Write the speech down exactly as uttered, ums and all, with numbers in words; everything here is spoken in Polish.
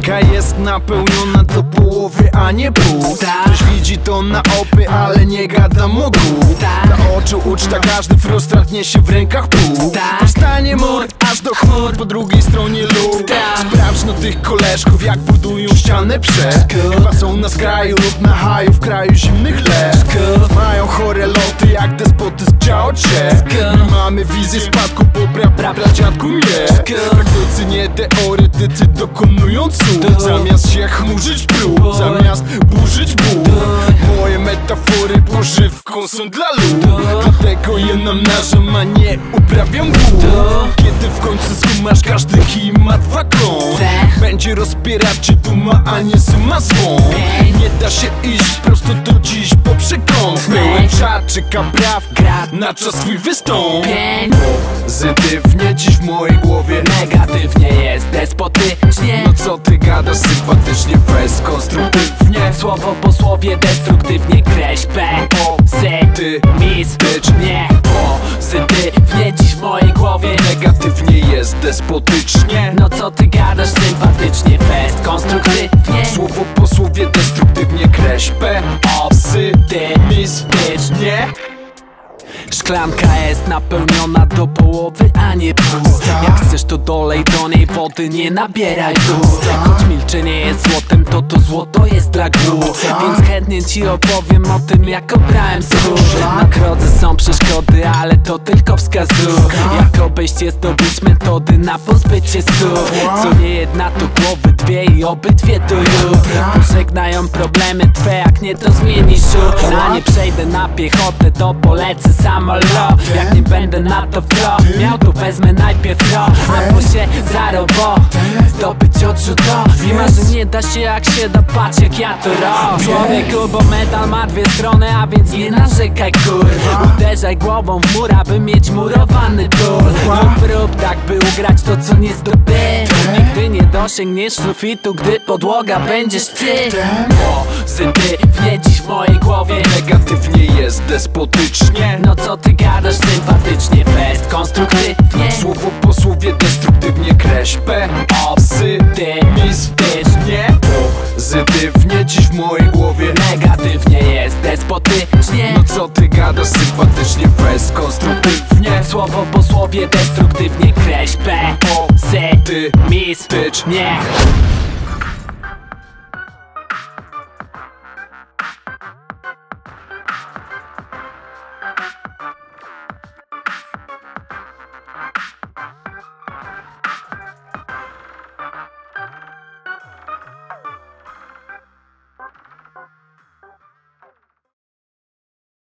Szklanka jest napełniona do połowy, a nie pół. Ktoś widzi to na opy, ale nie gada mógł. Dla oczu uczta, każdy frustrat niesie w rękach pół. Powstanie mur aż do chmur, po drugiej stronie lód. Sprawdź no tych koleżków, jak budują ścianę przez. Chyba są na skraju lub na haju, w kraju zimnych lew. Mają chore loty jak despoty z ksiącie. My mamy wizję spadku po pra, pra, pra dziadku mnie. Praktycy, nie teoretycy dokonują cud. Zamiast się chmurzyć prób, zamiast burzyć ból. Moje metafory pożywką są dla lud. Dlatego je namnażam, a nie uprawiam ból. Kiedy w końcu skumasz, każdy kij ma dwa kąt. Będzie rozpierać cię duma, a nie suma swą. Nie da się iść prosto do dziś po przekąt. Pełen czar czeka praw na czas swój wystąp. Pozytywnie dziś w mojej głowie, negatywnie jest despotycznie. No co ty gadasz, sympatycznie, fest konstruktywnie. Słowo po słowie destruktywnie kreś P Pozytycznie. Pozytywnie dziś w mojej głowie, negatywnie jest despotycznie. No co ty gadasz, sympatycznie, fest konstruktywnie. Słowo po słowie destruktywnie kreś P Pozytycznie. Szklanka jest napełniona do połowy, a nie pół. Jak chcesz to dolej do niej wody, nie nabieraj tu. Choć milczenie jest złotem, to to złoto jest dla gru. Więc chętnie ci opowiem o tym, jak obrałem skór. Na drodze są przeszkody, ale to tylko wskazów. Jak obejść je, zdobyć metody na pozbycie słów. Co nie jedna to głowy dwie i obydwie to już. Pożegnają problemy twe, jak nie to zmienisz już. A nie przejdę na piechotę, to polecę samolot. Jak nie będę na to flow miał, to wezmę najpierw ro. Na plusie zarobo, zdobyć odrzut do. I ma, że nie da się jak się da, patrz jak ja to robię. Człowieku, bo medal ma dwie strony, a więc nie narzekaj kur. Uderzaj głową w mur, aby mieć murowany ból. Lub rób tak, by ugrać to, co nie zdobyć. Nigdy nie dosięgniesz sufitu, gdy podłoga będziesz ty. Pozytywnie dziś w mojej głowie, negatywnie jest despotycznie. No co ty gadasz, sympatycznie, fest konstruktywnie. Słowo po słowie destruktywnie kreś P Pozytycznie. Pozytywnie dziś w mojej głowie, negatywnie jest despotycznie. No co ty gadasz, sympatycznie, fest konstruktywnie. Słowo po słowie destruktywnie kreś P Pozytycznie.